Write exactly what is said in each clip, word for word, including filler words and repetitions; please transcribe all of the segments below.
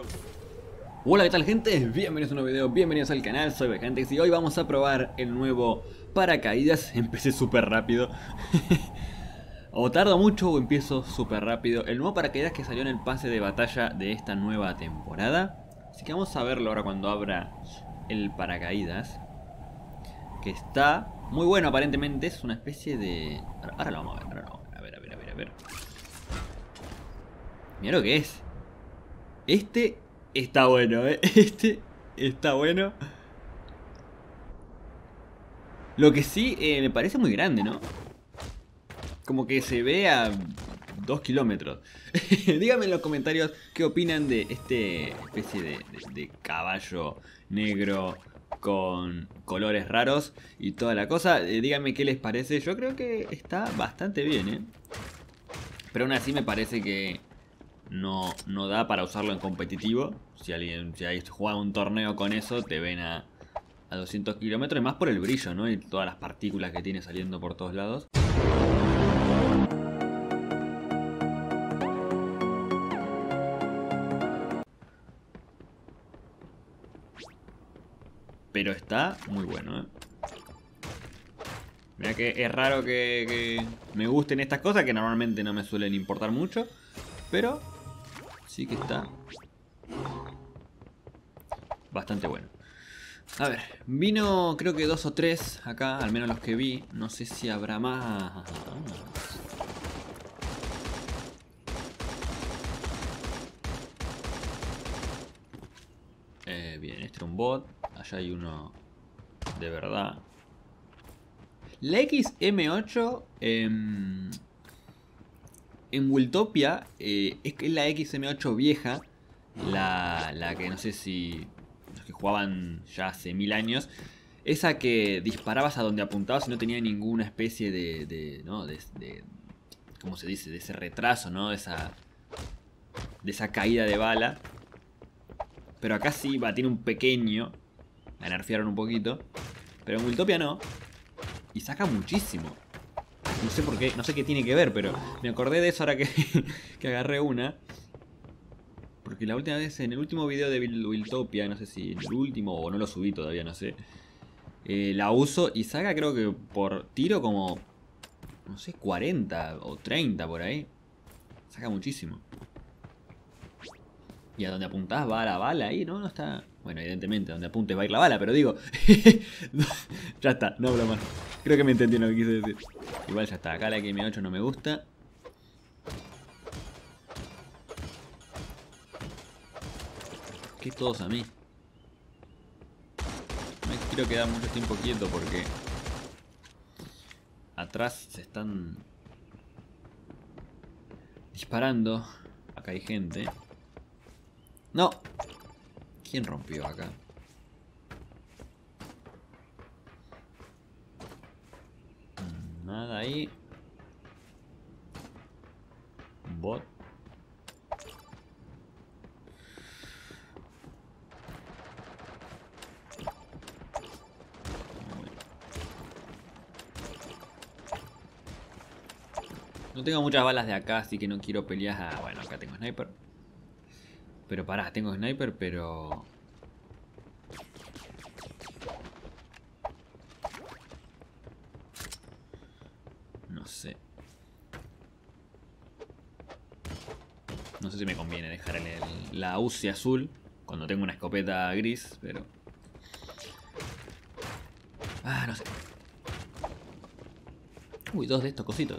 Hola, ¿qué tal, gente? Bienvenidos a un nuevo video, bienvenidos al canal, soy Vejantex y hoy vamos a probar el nuevo paracaídas. Empecé súper rápido. O tardo mucho o empiezo súper rápido. El nuevo paracaídas que salió en el pase de batalla de esta nueva temporada. Así que vamos a verlo ahora cuando abra el paracaídas. Que está muy bueno aparentemente, es una especie de... Ahora lo vamos a ver, ahora lo vamos a ver, a ver, a ver, a ver. Mira lo que es. Este está bueno, ¿eh? Este está bueno. Lo que sí eh, me parece muy grande, ¿no? Como que se ve a dos kilómetros. Díganme en los comentarios qué opinan de este especie de, de, de caballo negro con colores raros y toda la cosa. Eh, díganme qué les parece. Yo creo que está bastante bien, ¿eh? Pero aún así me parece que no, no da para usarlo en competitivo. Si alguien si ahí juega un torneo con eso, te ven a, a doscientos kilómetros. Y más por el brillo, ¿no? Y todas las partículas que tiene saliendo por todos lados. Pero está muy bueno, ¿eh? Mira que es raro que, que me gusten estas cosas, que normalmente no me suelen importar mucho. Pero sí que está bastante bueno. A ver, vino creo que dos o tres acá, al menos los que vi. No sé si habrá más. Eh, bien, este era un bot. Allá hay uno de verdad. La X M ocho eh, en Wiltopia eh, es la X M ocho vieja. La, la que no sé si los que jugaban ya hace mil años. Esa que disparabas a donde apuntabas y no tenía ninguna especie de, de, ¿no? de, de ¿cómo se dice? De ese retraso, ¿no? De esa, de esa caída de bala. Pero acá sí va, tiene un pequeño. La nerfearon un poquito. Pero en Wiltopia no. Y saca muchísimo. No sé por qué, no sé qué tiene que ver, pero me acordé de eso ahora que, que agarré una. Porque la última vez, en el último video de Wiltopia, no sé si en el último o no lo subí todavía, no sé. Eh, la uso y saca creo que por tiro como, no sé, cuarenta o treinta por ahí. Saca muchísimo. Y a donde apuntás va la bala ahí, ¿no? No está... Bueno, evidentemente, donde apuntes va a ir la bala, pero digo... Ya está, no hablo más. Creo que me entendieron lo que quise decir. Igual ya está, acá la X M ocho no me gusta. ¿Qué todos a mí? No me quiero quedar mucho tiempo quieto porque... Atrás se están... disparando. Acá hay gente. ¡No! ¿Quién rompió acá? Nada ahí. Bot. No tengo muchas balas de acá, así que no quiero pelear. Ah, bueno, acá tengo sniper. Pero pará, tengo sniper, pero... No sé. No sé si me conviene dejar el, el, la U C I azul cuando tengo una escopeta gris, pero... Ah, no sé. Uy, dos de estos cositos.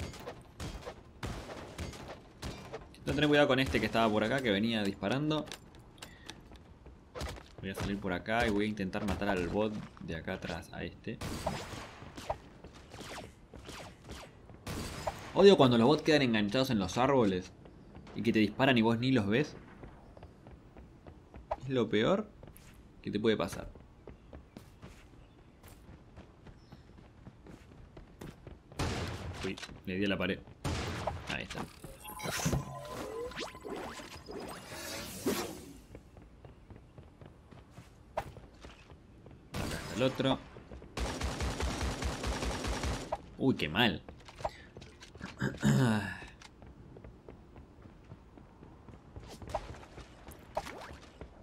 Tengo que tener cuidado con este que estaba por acá, que venía disparando. Voy a salir por acá y voy a intentar matar al bot de acá atrás, a este. Odio cuando los bots quedan enganchados en los árboles y que te disparan y vos ni los ves. Es lo peor que te puede pasar. Uy, le di a la pared. Ahí está. Acá está el otro. Uy, qué mal.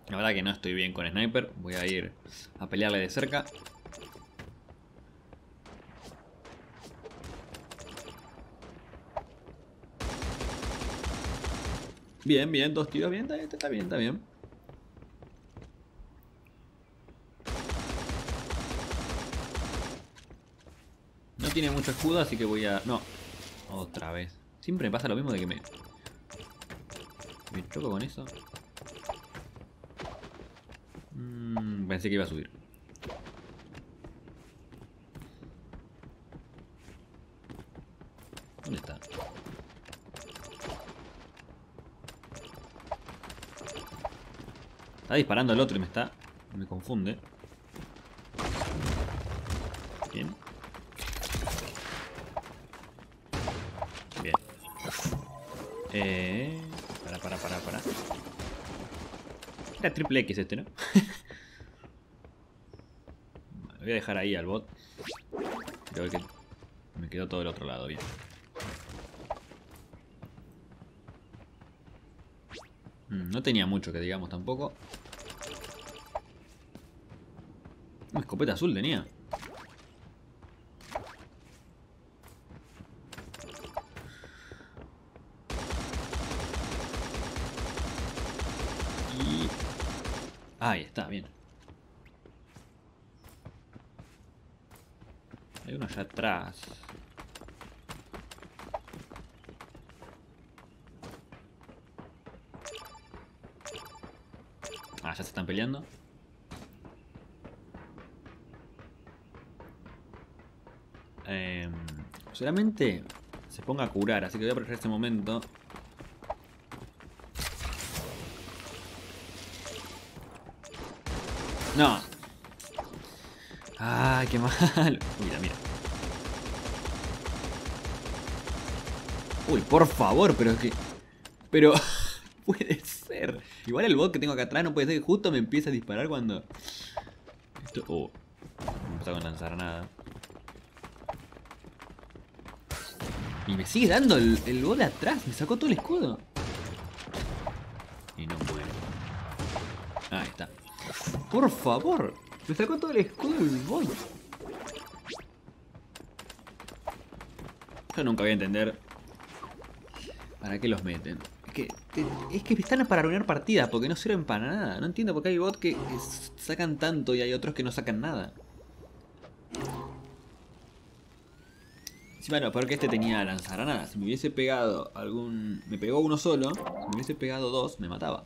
La verdad que no estoy bien con Sniper. Voy a ir a pelearle de cerca. Bien, bien, dos tiros, bien, está bien, está bien, está bien. No tiene mucho escudo, así que voy a... No, otra vez. Siempre me pasa lo mismo de que me... Me choco con eso. Mm, pensé que iba a subir. ¿Dónde está? Está disparando al otro y me está... Me confunde. Bien. Bien. Eh... Para, para, para, para. Era triple X este, ¿no? Voy a dejar ahí al bot. Creo que me quedó todo del otro lado, bien. No tenía mucho que digamos tampoco. Una escopeta azul tenía. Y... ahí está, bien. Hay uno allá atrás. Ah, ya se están peleando. Eh, seguramente se ponga a curar, así que voy a aprovechar este momento. No. Ay, qué mal. Mira, mira. Uy, por favor, pero es que... Pero... puede ser. Igual el bot que tengo acá atrás no puede ser que justo me empiece a disparar cuando... Esto... Oh. No empezó a lanzar nada. Y me sigue dando el, el bot de atrás. Me sacó todo el escudo. Y no muere. Ahí está. Por favor. Me sacó todo el escudo del bot. Yo nunca voy a entender para qué los meten. Es que, es que están para arruinar partidas porque no sirven para nada. No entiendo por qué hay bots que, que sacan tanto y hay otros que no sacan nada. Sí, bueno, porque este tenía lanzagranadas. Si me hubiese pegado algún... Me pegó uno solo. Si me hubiese pegado dos, me mataba.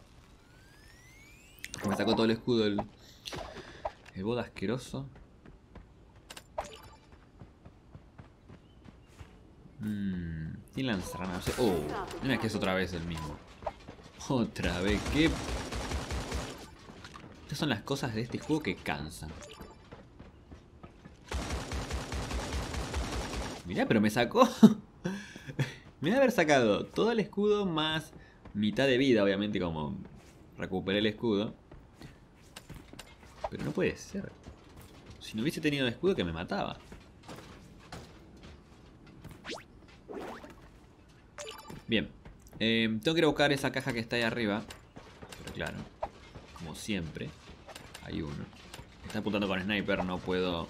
Me sacó todo el escudo el... El bot asqueroso. Mmm... Tiene lanzagranadas. Oh, mira que es otra vez el mismo. Otra vez, ¿qué? Estas son las cosas de este juego que cansan. Mirá, pero me sacó. Me debe haber sacado todo el escudo más mitad de vida, obviamente, como recuperé el escudo. Pero no puede ser. Si no hubiese tenido escudo, que me mataba. Bien. Eh, tengo que ir a buscar esa caja que está ahí arriba. Pero claro, como siempre, hay uno. Me está apuntando con sniper, no puedo...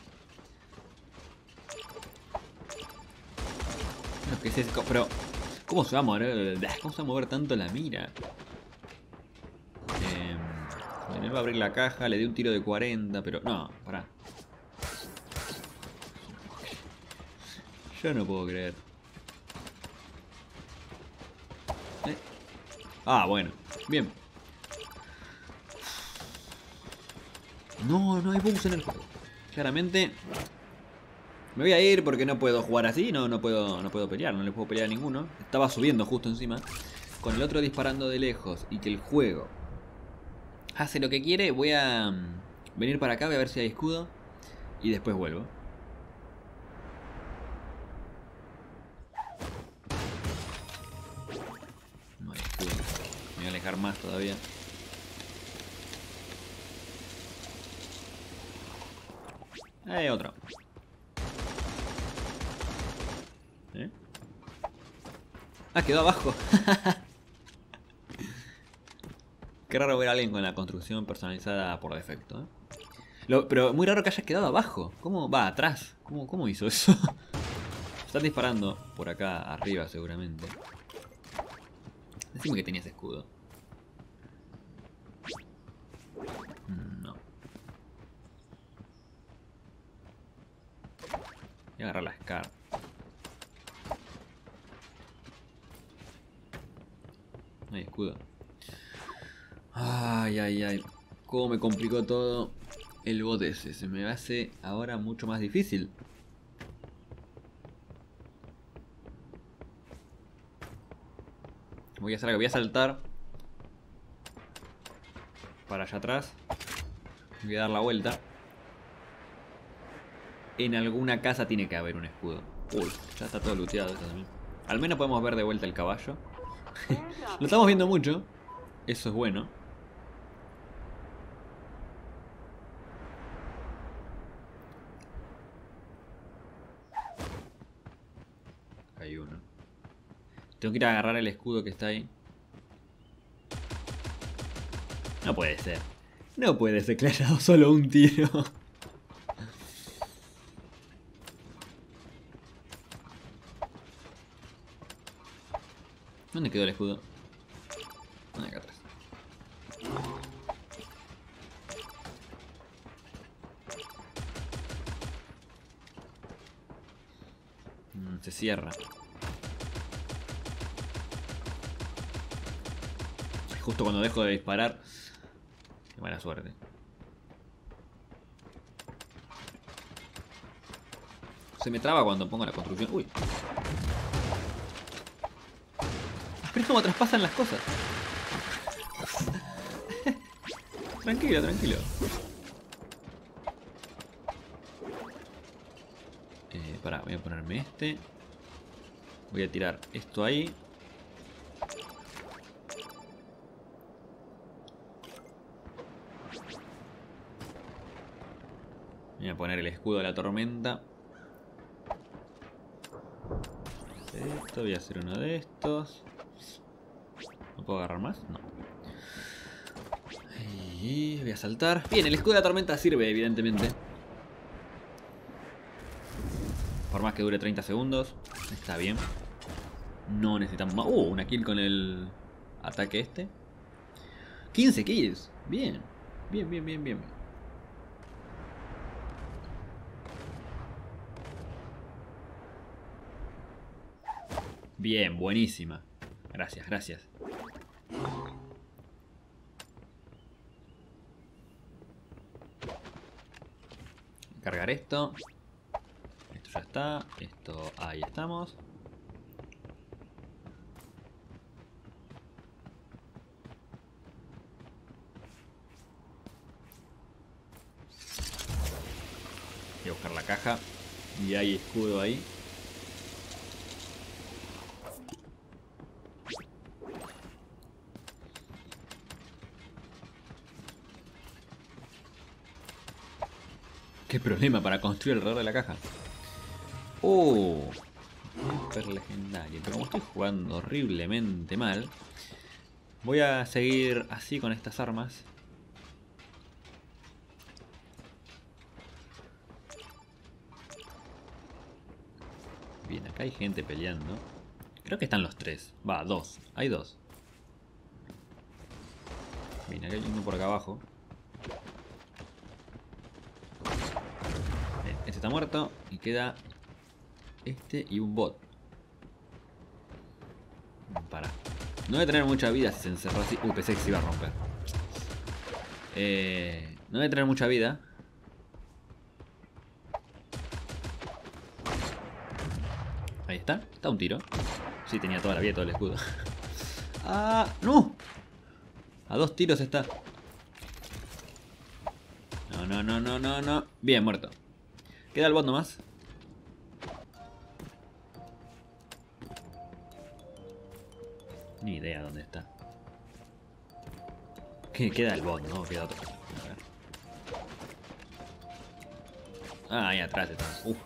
No, ¿qué es eso? Pero, ¿cómo se va a mover? ¿Cómo se va a mover tanto la mira? Eh, él va a abrir la caja, le di un tiro de cuarenta, pero... No, pará. Yo no puedo creer. ¿Eh? Ah, bueno. Bien. No, no hay bugs en el juego. Claramente... Me voy a ir porque no puedo jugar así, no, no puedo, no puedo pelear, no le puedo pelear a ninguno. Estaba subiendo justo encima. Con el otro disparando de lejos y que el juego hace lo que quiere, voy a venir para acá, voy a ver si hay escudo. Y después vuelvo. No hay escudo. Me voy a alejar más todavía. Hay otro. ¿Eh? Ah, quedó abajo. Qué raro ver a alguien con la construcción personalizada por defecto, ¿eh? Lo, pero muy raro que haya quedado abajo. ¿Cómo? Va, atrás. ¿Cómo, cómo hizo eso? Están disparando por acá arriba seguramente. Decime que tenías escudo. No. Voy a agarrar la Scar. No hay escudo. Ay, ay, ay. Cómo me complicó todo el bot ese. Se me hace ahora mucho más difícil. Voy a hacer algo. Voy a saltar para allá atrás. Voy a dar la vuelta. En alguna casa tiene que haber un escudo. Uy, ya está todo looteado esto también. Al menos podemos ver de vuelta el caballo. Lo estamos viendo mucho. Eso es bueno. Hay uno. Tengo que ir a agarrar el escudo que está ahí. No puede ser. No puede ser que le haya dado solo un tiro. ¿Dónde quedó el escudo? Ah, acá atrás. Mm, se cierra. Justo cuando dejo de disparar. Qué mala suerte. Se me traba cuando pongo la construcción. Uy. Pero cómo traspasan las cosas. Tranquilo, tranquilo. Eh, pará, voy a ponerme este. Voy a tirar esto ahí. Voy a poner el escudo de la tormenta. Esto, voy a hacer uno de estos. ¿No puedo agarrar más? No. Y voy a saltar. Bien, el escudo de la tormenta sirve, evidentemente. Por más que dure treinta segundos. Está bien. No necesitamos más. Uh, una kill con el ataque este. quince kills. Bien. Bien, bien, bien, bien. Bien, buenísima. Gracias, gracias. Cargar esto. Esto ya está. Esto, ahí estamos. Voy a buscar la caja. Y hay escudo ahí. Qué problema para construir alrededor de la caja. Oh, super legendario. Pero como estoy jugando horriblemente mal, voy a seguir así con estas armas. Bien, acá hay gente peleando. Creo que están los tres. Va, dos. Hay dos. Bien, acá hay uno por acá abajo. Bien, este está muerto. Y queda este y un bot. Para. No debe tener mucha vida si se encerró así. Uy, pensé que se iba a romper. Eh, no debe tener mucha vida. Ahí está. Está un tiro. Sí, tenía toda la vida, todo el escudo. ¡Ah! ¡No! A dos tiros está. No, no, no, no, no, no. Bien, muerto. Queda el bot nomás. Ni idea dónde está. ¿Qué queda el bot? No, queda otro. A ver. Ah, ahí atrás está. Uf.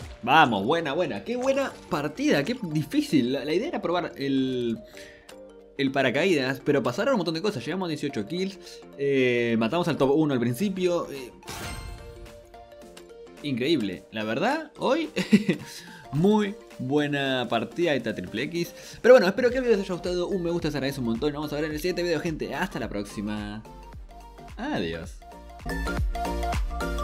Vamos, buena, buena. Qué buena partida, qué difícil. La, la idea era probar el, el paracaídas, pero pasaron un montón de cosas. Llegamos a dieciocho kills, eh, matamos al top uno al principio. Eh, increíble, la verdad, hoy muy buena partida de esta triple X. Pero bueno, espero que el video les haya gustado. Un me gusta se agradece un montón. Nos vamos a ver en el siguiente video, gente. Hasta la próxima. Adiós.